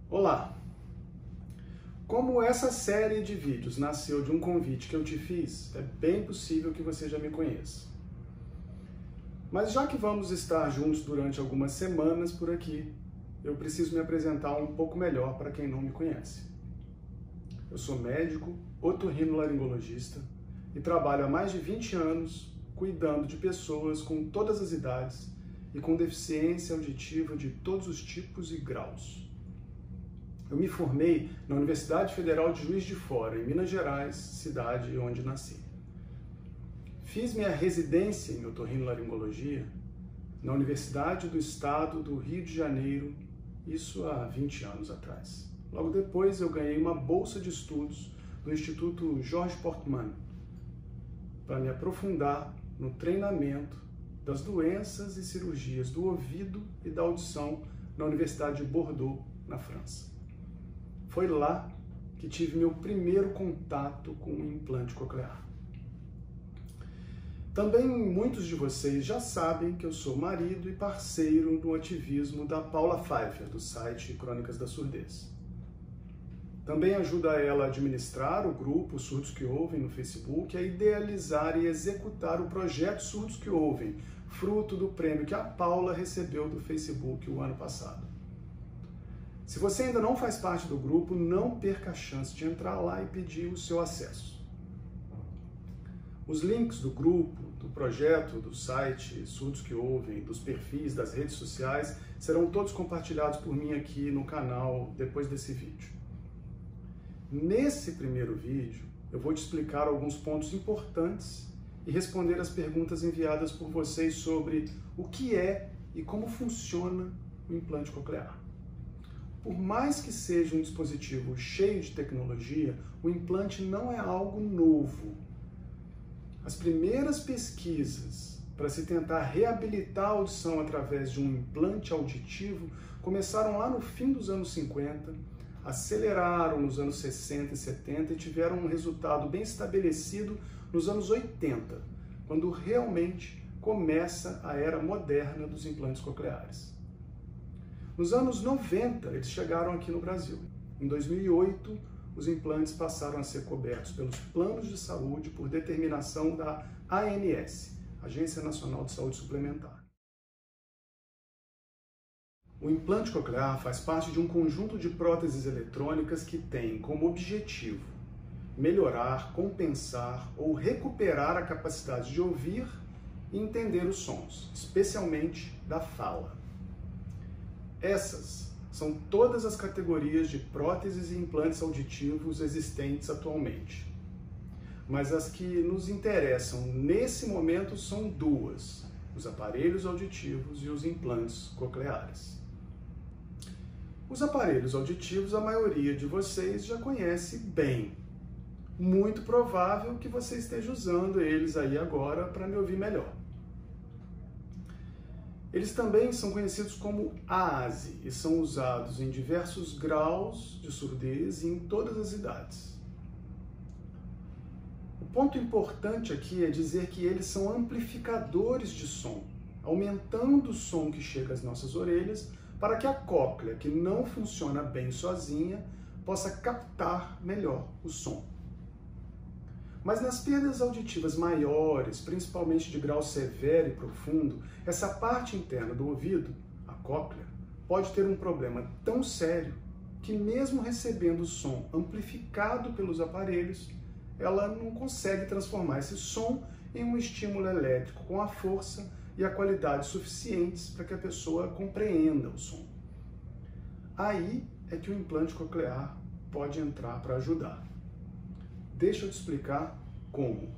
Olá! Como essa série de vídeos nasceu de um convite que eu te fiz, é bem possível que você já me conheça. Mas já que vamos estar juntos durante algumas semanas por aqui, eu preciso me apresentar um pouco melhor para quem não me conhece. Eu sou médico, otorrinolaringologista e trabalho há mais de 20 anos cuidando de pessoas com todas as idades e com deficiência auditiva de todos os tipos e graus. Eu me formei na Universidade Federal de Juiz de Fora, em Minas Gerais, cidade onde nasci. Fiz minha residência em otorrinolaringologia na Universidade do Estado do Rio de Janeiro, isso há 20 anos atrás. Logo depois eu ganhei uma bolsa de estudos do Instituto George Portman para me aprofundar no treinamento das doenças e cirurgias do ouvido e da audição na Universidade de Bordeaux, na França. Foi lá que tive meu primeiro contato com o implante coclear. Também muitos de vocês já sabem que eu sou marido e parceiro no ativismo da Paula Pfeiffer, do site Crônicas da Surdez. Também ajuda ela a administrar o grupo Surdos que Ouvem no Facebook, a idealizar e executar o projeto Surdos que Ouvem, fruto do prêmio que a Paula recebeu do Facebook o ano passado. Se você ainda não faz parte do grupo, não perca a chance de entrar lá e pedir o seu acesso. Os links do grupo, do projeto, do site Surdos que Ouvem, dos perfis, das redes sociais, serão todos compartilhados por mim aqui no canal depois desse vídeo. Nesse primeiro vídeo, eu vou te explicar alguns pontos importantes e responder as perguntas enviadas por vocês sobre o que é e como funciona o implante coclear. Por mais que seja um dispositivo cheio de tecnologia, o implante não é algo novo. As primeiras pesquisas para se tentar reabilitar a audição através de um implante auditivo começaram lá no fim dos anos 50, aceleraram nos anos 60 e 70 e tiveram um resultado bem estabelecido nos anos 80, quando realmente começa a era moderna dos implantes cocleares. Nos anos 90, eles chegaram aqui no Brasil. Em 2008, os implantes passaram a ser cobertos pelos planos de saúde por determinação da ANS, Agência Nacional de Saúde Suplementar. O implante coclear faz parte de um conjunto de próteses eletrônicas que tem como objetivo melhorar, compensar ou recuperar a capacidade de ouvir e entender os sons, especialmente da fala. Essas são todas as categorias de próteses e implantes auditivos existentes atualmente. Mas as que nos interessam nesse momento são duas: os aparelhos auditivos e os implantes cocleares. Os aparelhos auditivos a maioria de vocês já conhece bem. Muito provável que você esteja usando eles aí agora para me ouvir melhor. Eles também são conhecidos como AASE e são usados em diversos graus de surdez e em todas as idades. O ponto importante aqui é dizer que eles são amplificadores de som, aumentando o som que chega às nossas orelhas para que a cóclea, que não funciona bem sozinha, possa captar melhor o som. Mas nas perdas auditivas maiores, principalmente de grau severo e profundo, essa parte interna do ouvido, a cóclea, pode ter um problema tão sério que mesmo recebendo o som amplificado pelos aparelhos, ela não consegue transformar esse som em um estímulo elétrico com a força e a qualidade suficientes para que a pessoa compreenda o som. Aí é que o implante coclear pode entrar para ajudar. Deixa eu te explicar como.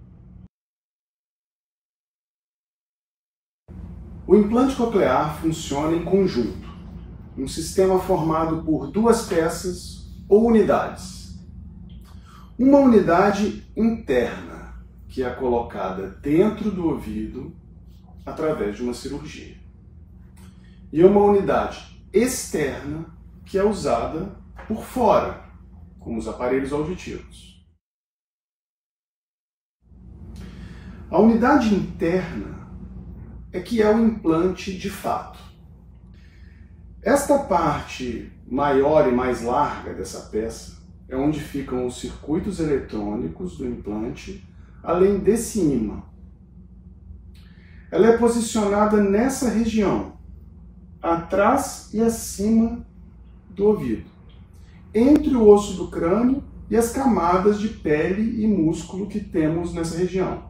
O implante coclear funciona em conjunto, um sistema formado por duas peças ou unidades. Uma unidade interna, que é colocada dentro do ouvido através de uma cirurgia. E uma unidade externa, que é usada por fora, como os aparelhos auditivos. A unidade interna é que é o implante de fato. Esta parte maior e mais larga dessa peça é onde ficam os circuitos eletrônicos do implante, além desse ímã. Ela é posicionada nessa região, atrás e acima do ouvido, entre o osso do crânio e as camadas de pele e músculo que temos nessa região.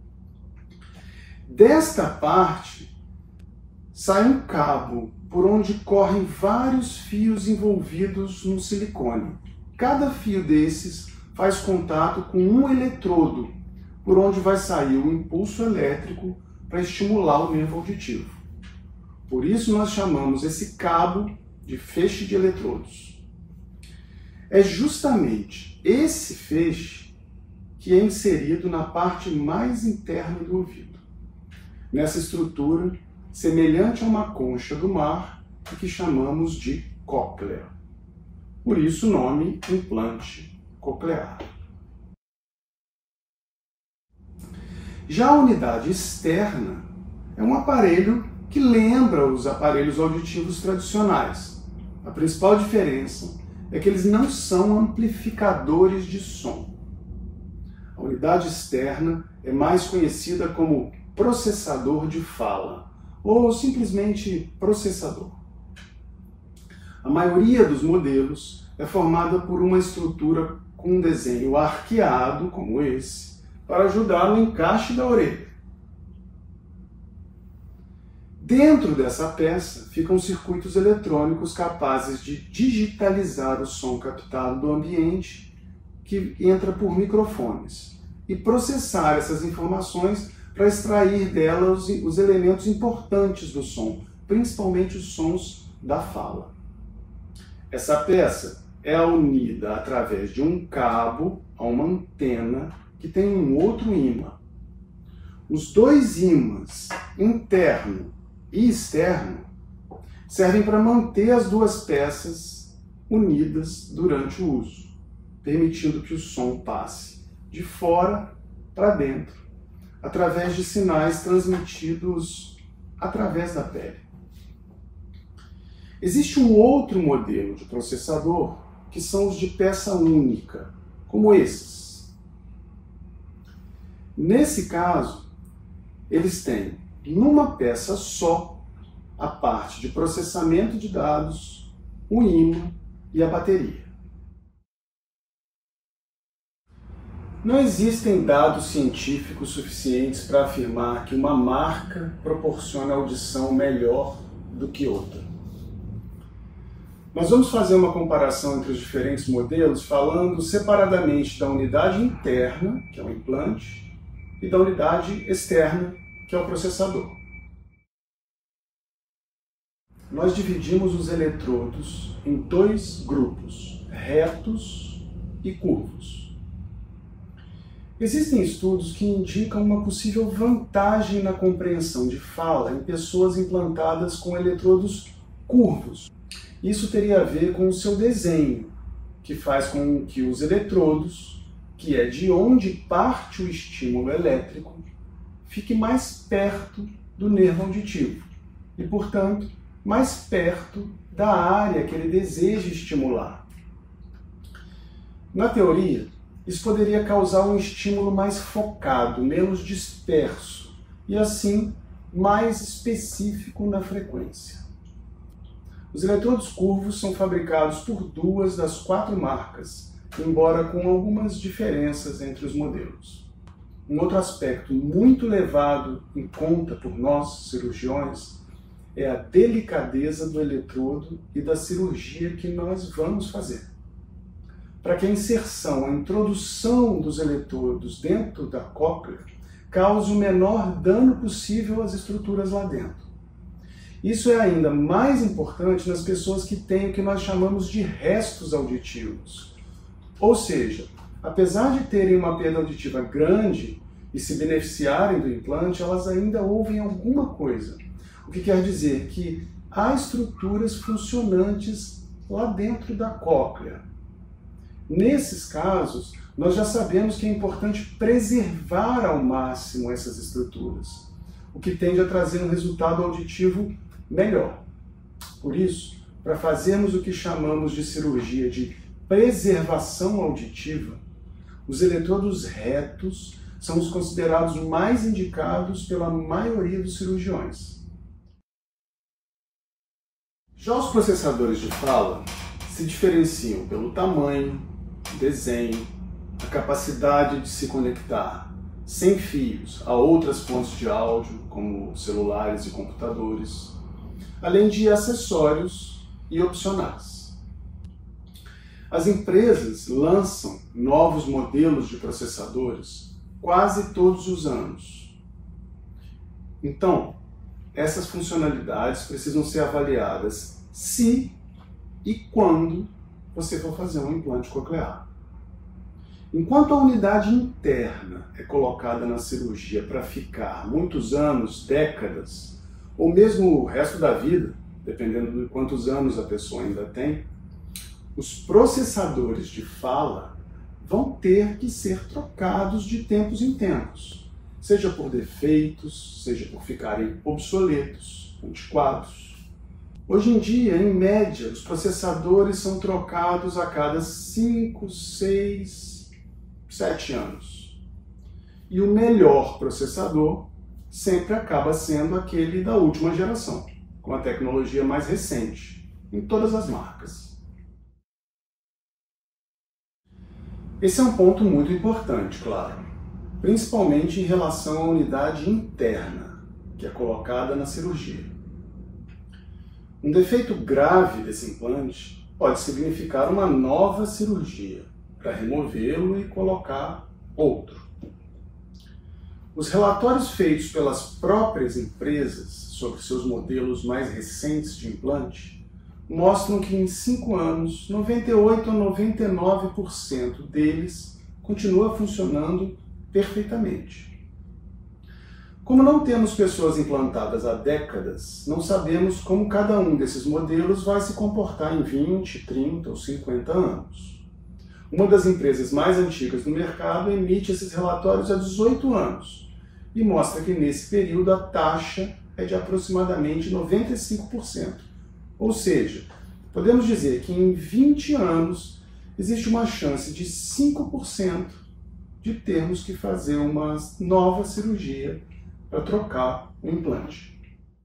Desta parte sai um cabo por onde correm vários fios envolvidos no silicone. Cada fio desses faz contato com um eletrodo, por onde vai sair o impulso elétrico para estimular o nervo auditivo. Por isso nós chamamos esse cabo de feixe de eletrodos. É justamente esse feixe que é inserido na parte mais interna do ouvido, nessa estrutura semelhante a uma concha do mar e que chamamos de cóclea. Por isso o nome implante coclear. Já a unidade externa é um aparelho que lembra os aparelhos auditivos tradicionais. A principal diferença é que eles não são amplificadores de som. A unidade externa é mais conhecida como processador de fala, ou simplesmente processador. A maioria dos modelos é formada por uma estrutura com um desenho arqueado, como esse, para ajudar no encaixe da orelha. Dentro dessa peça ficam circuitos eletrônicos capazes de digitalizar o som captado do ambiente, que entra por microfones, e processar essas informações para extrair delas os elementos importantes do som, principalmente os sons da fala. Essa peça é unida através de um cabo a uma antena que tem um outro ímã. Os dois ímãs, interno e externo, servem para manter as duas peças unidas durante o uso, permitindo que o som passe de fora para dentro, através de sinais transmitidos através da pele. Existe um outro modelo de processador, que são os de peça única, como esses. Nesse caso, eles têm, numa peça só, a parte de processamento de dados, o ímã e a bateria. Não existem dados científicos suficientes para afirmar que uma marca proporciona audição melhor do que outra. Nós vamos fazer uma comparação entre os diferentes modelos, falando separadamente da unidade interna, que é o implante, e da unidade externa, que é o processador. Nós dividimos os eletrodos em dois grupos, retos e curvos. Existem estudos que indicam uma possível vantagem na compreensão de fala em pessoas implantadas com eletrodos curvos. Isso teria a ver com o seu desenho, que faz com que os eletrodos, que é de onde parte o estímulo elétrico, fique mais perto do nervo auditivo e, portanto, mais perto da área que ele deseja estimular. Na teoria, isso poderia causar um estímulo mais focado, menos disperso e, assim, mais específico na frequência. Os eletrodos curvos são fabricados por 2 das 4 marcas, embora com algumas diferenças entre os modelos. Um outro aspecto muito levado em conta por nós, cirurgiões, é a delicadeza do eletrodo e da cirurgia que nós vamos fazer. Para que a inserção, a introdução dos eletrodos dentro da cóclea cause o menor dano possível às estruturas lá dentro. Isso é ainda mais importante nas pessoas que têm o que nós chamamos de restos auditivos. Ou seja, apesar de terem uma perda auditiva grande e se beneficiarem do implante, elas ainda ouvem alguma coisa. O que quer dizer que há estruturas funcionantes lá dentro da cóclea. Nesses casos, nós já sabemos que é importante preservar ao máximo essas estruturas, o que tende a trazer um resultado auditivo melhor. Por isso, para fazermos o que chamamos de cirurgia de preservação auditiva, os eletrodos retos são os considerados mais indicados pela maioria dos cirurgiões. Já os processadores de fala se diferenciam pelo tamanho, desenho, a capacidade de se conectar sem fios a outras fontes de áudio, como celulares e computadores, além de acessórios e opcionais. As empresas lançam novos modelos de processadores quase todos os anos. Então, essas funcionalidades precisam ser avaliadas se e quando você for fazer um implante coclear. Enquanto a unidade interna é colocada na cirurgia para ficar muitos anos, décadas, ou mesmo o resto da vida, dependendo de quantos anos a pessoa ainda tem, os processadores de fala vão ter que ser trocados de tempos em tempos, seja por defeitos, seja por ficarem obsoletos, antiquados. Hoje em dia, em média, os processadores são trocados a cada 5, 6, 7 anos. E o melhor processador sempre acaba sendo aquele da última geração, com a tecnologia mais recente, em todas as marcas. Esse é um ponto muito importante, claro, principalmente em relação à unidade interna, que é colocada na cirurgia. Um defeito grave desse implante pode significar uma nova cirurgia, para removê-lo e colocar outro. Os relatórios feitos pelas próprias empresas sobre seus modelos mais recentes de implante mostram que em 5 anos, 98 a 99% deles continua funcionando perfeitamente. Como não temos pessoas implantadas há décadas, não sabemos como cada um desses modelos vai se comportar em 20, 30 ou 50 anos. Uma das empresas mais antigas do mercado emite esses relatórios há 18 anos e mostra que nesse período a taxa é de aproximadamente 95%. Ou seja, podemos dizer que em 20 anos existe uma chance de 5% de termos que fazer uma nova cirurgia para trocar o implante.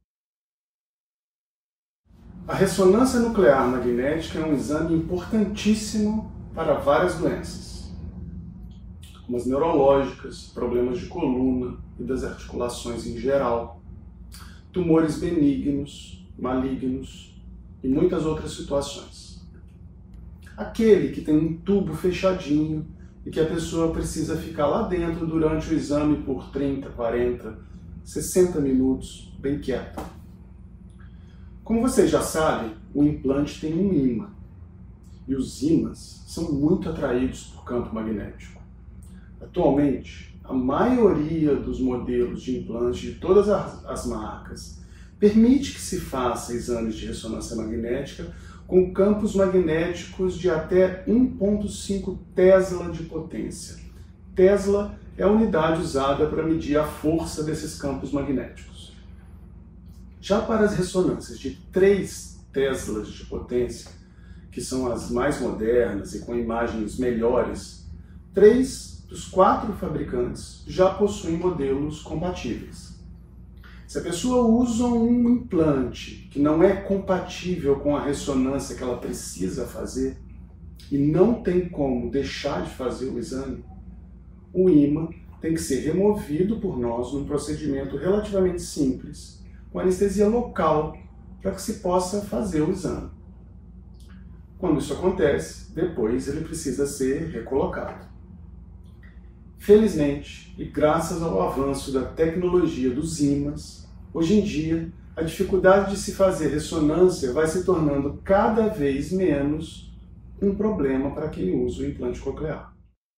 A ressonância nuclear magnética é um exame importantíssimo para várias doenças, como as neurológicas, problemas de coluna e das articulações em geral, tumores benignos, malignos e muitas outras situações. Aquele que tem um tubo fechadinho e que a pessoa precisa ficar lá dentro durante o exame por 30, 40, 60 minutos, bem quieto. Como vocês já sabem, o implante tem um ímã. E os ímãs são muito atraídos por campo magnético. Atualmente, a maioria dos modelos de implante de todas as marcas permite que se faça exames de ressonância magnética com campos magnéticos de até 1,5 Tesla de potência. Tesla é a unidade usada para medir a força desses campos magnéticos. Já para as ressonâncias de 3 Teslas de potência, que são as mais modernas e com imagens melhores, 3 dos 4 fabricantes já possuem modelos compatíveis. Se a pessoa usa um implante que não é compatível com a ressonância que ela precisa fazer e não tem como deixar de fazer o exame, o ímã tem que ser removido por nós num procedimento relativamente simples, com anestesia local, para que se possa fazer o exame. Quando isso acontece, depois ele precisa ser recolocado. Felizmente, e graças ao avanço da tecnologia dos ímãs, hoje em dia a dificuldade de se fazer ressonância vai se tornando cada vez menos um problema para quem usa o implante coclear.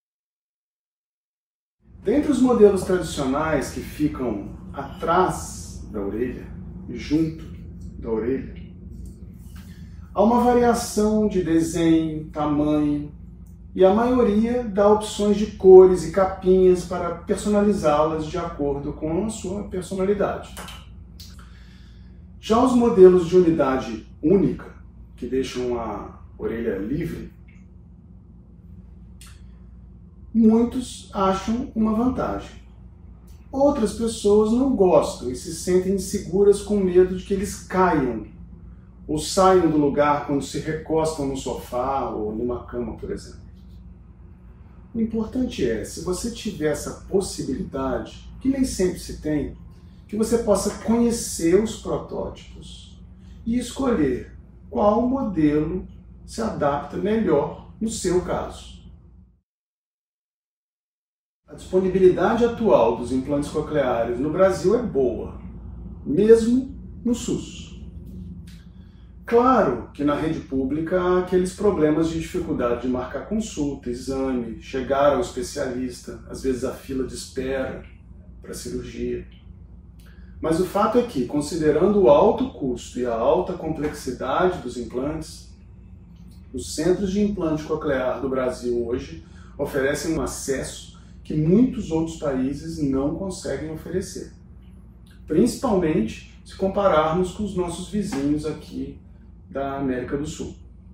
Dentre os modelos tradicionais que ficam atrás da orelha e junto da orelha, há uma variação de desenho, tamanho, e a maioria dá opções de cores e capinhas para personalizá-las de acordo com a sua personalidade. Já os modelos de unidade única, que deixam a orelha livre, muitos acham uma vantagem. Outras pessoas não gostam e se sentem inseguras com medo de que eles caiam ou saiam do lugar quando se recostam no sofá ou numa cama, por exemplo. O importante é, se você tiver essa possibilidade, que nem sempre se tem, que você possa conhecer os protótipos e escolher qual modelo se adapta melhor no seu caso. A disponibilidade atual dos implantes cocleares no Brasil é boa, mesmo no SUS. Claro que na rede pública há aqueles problemas de dificuldade de marcar consulta, exame, chegar ao especialista, às vezes a fila de espera para cirurgia. Mas o fato é que, considerando o alto custo e a alta complexidade dos implantes, os centros de implante coclear do Brasil hoje oferecem um acesso que muitos outros países não conseguem oferecer. Principalmente se compararmos com os nossos vizinhos aqui da América do Sul.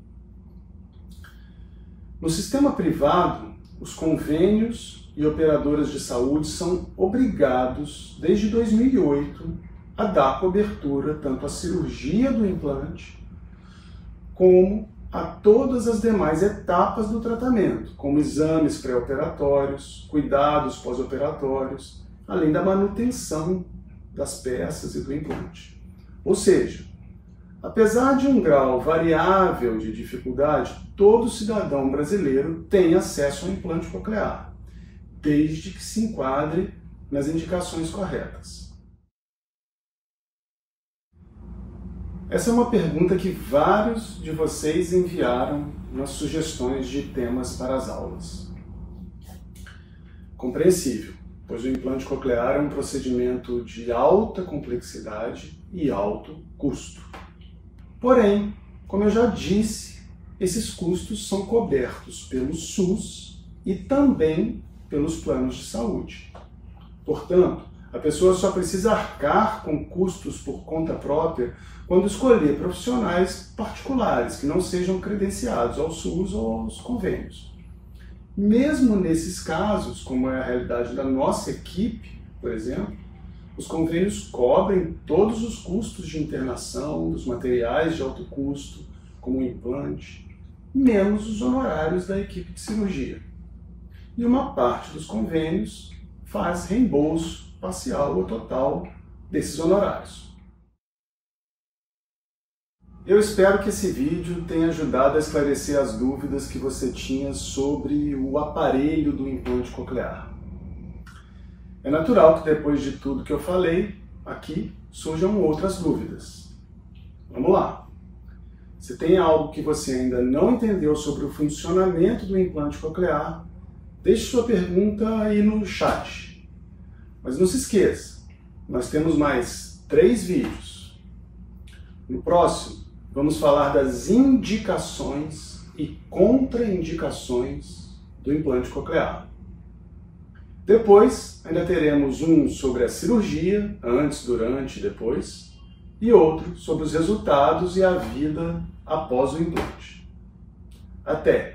No sistema privado, os convênios e operadoras de saúde são obrigados, desde 2008, a dar cobertura tanto à cirurgia do implante, como a todas as demais etapas do tratamento, como exames pré-operatórios, cuidados pós-operatórios, além da manutenção das peças e do implante. Ou seja, apesar de um grau variável de dificuldade, todo cidadão brasileiro tem acesso ao implante coclear, desde que se enquadre nas indicações corretas. Essa é uma pergunta que vários de vocês enviaram nas sugestões de temas para as aulas. Compreensível, pois o implante coclear é um procedimento de alta complexidade e alto custo. Porém, como eu já disse, esses custos são cobertos pelo SUS e também pelos planos de saúde. Portanto, a pessoa só precisa arcar com custos por conta própria quando escolher profissionais particulares que não sejam credenciados ao SUS ou aos convênios. Mesmo nesses casos, como é a realidade da nossa equipe, por exemplo, os convênios cobrem todos os custos de internação, dos materiais de alto custo, como o implante, menos os honorários da equipe de cirurgia. E uma parte dos convênios faz reembolso parcial ou total desses honorários. Eu espero que esse vídeo tenha ajudado a esclarecer as dúvidas que você tinha sobre o aparelho do implante coclear. É natural que depois de tudo que eu falei aqui surjam outras dúvidas. Vamos lá! Se tem algo que você ainda não entendeu sobre o funcionamento do implante coclear, deixe sua pergunta aí no chat. Mas não se esqueça, nós temos mais 3 vídeos. No próximo, vamos falar das indicações e contraindicações do implante coclear. Depois, ainda teremos um sobre a cirurgia, antes, durante e depois, e outro sobre os resultados e a vida após o implante. Até!